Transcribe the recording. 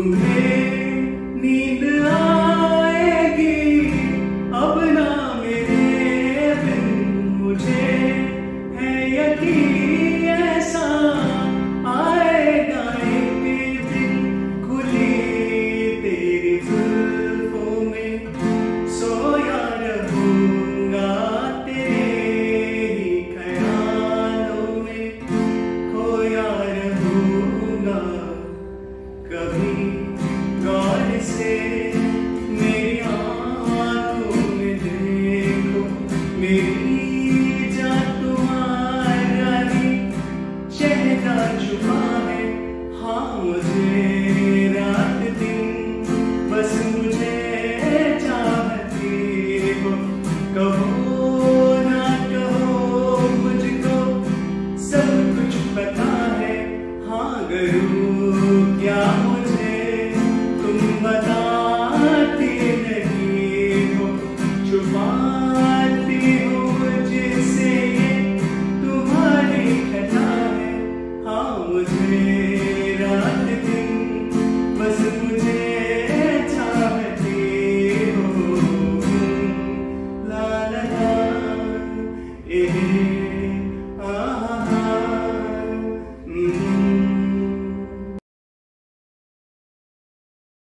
तुम्हें नींद आएगी अब ना मेरे बिन, मुझे है यकीन ऐसा आएगा एक दिन। खुली तेरी जुल्फों में सोया रहूंगा, तेरे ही ख्यालों में खोया रहूंगा। कभी गौर से मेरी आँखों में देखो, मेरी जान तुम्हारा ही चेहरा छुपा है। हाँ मुझे रात दिन बस मुझे चाहती हो, कहो ना कहो मुझको सब कुछ पता है। हाँ करूँ क्या